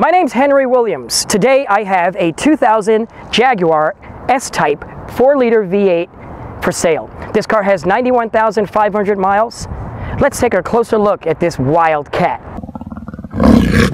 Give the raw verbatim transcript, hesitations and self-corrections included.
My name's Henry Williams. Today I have a two thousand Jaguar S-Type four liter V eight for sale. This car has ninety-one thousand five hundred miles. Let's take a closer look at this wild cat.